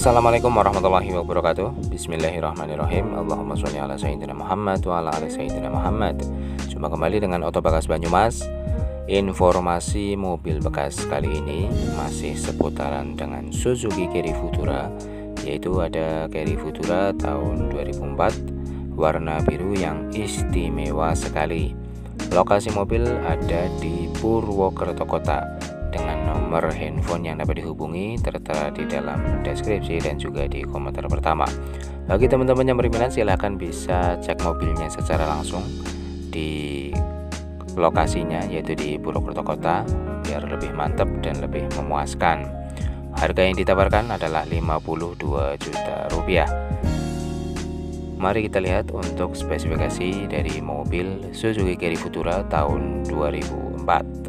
Assalamualaikum warahmatullahi wabarakatuh. Bismillahirrahmanirrahim. Allahumma sholli ala sayyidina Muhammad wa ala ali sayyidina Muhammad. Jumpa kembali dengan Oto Bekas Banyumas. Informasi mobil bekas kali ini masih seputaran dengan Suzuki Carry Futura, yaitu ada Carry Futura tahun 2004 warna biru yang istimewa sekali. Lokasi mobil ada di Purwokerto Kota, dengan nomor handphone yang dapat dihubungi tertera di dalam deskripsi dan juga di komentar pertama. Bagi teman-teman yang berminat, silahkan bisa cek mobilnya secara langsung di lokasinya, yaitu di Purwokerto Kota, biar lebih mantap dan lebih memuaskan. Harga yang ditawarkan adalah 52 juta rupiah. Mari kita lihat untuk spesifikasi dari mobil Suzuki Carry Futura tahun 2004.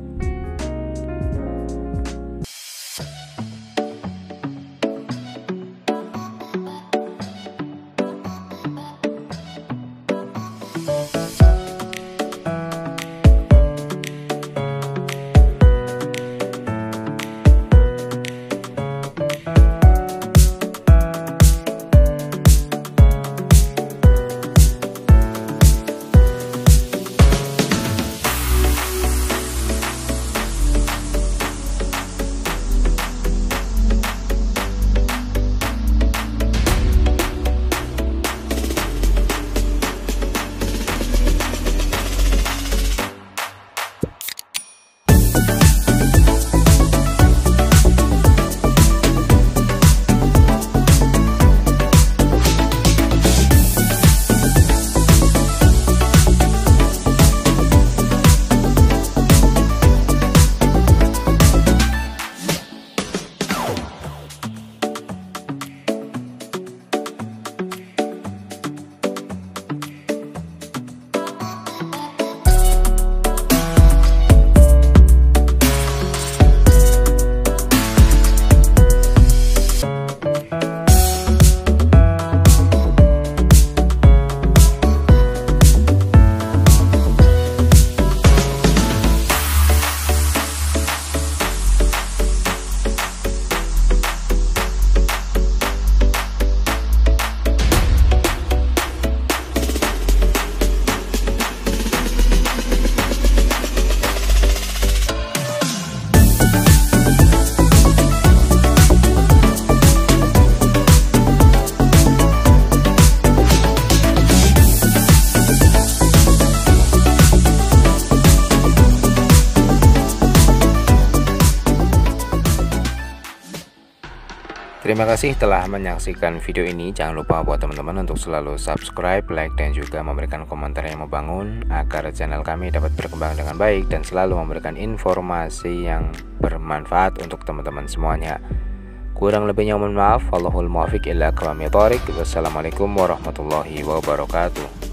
Terima kasih telah menyaksikan video ini. Jangan lupa buat teman-teman untuk selalu subscribe, like, dan juga memberikan komentar yang membangun agar channel kami dapat berkembang dengan baik dan selalu memberikan informasi yang bermanfaat untuk teman-teman semuanya. Kurang lebihnya mohon maaf. Wallahul muwaffiq ila aqwamit thoriq. Wassalamualaikum warahmatullahi wabarakatuh.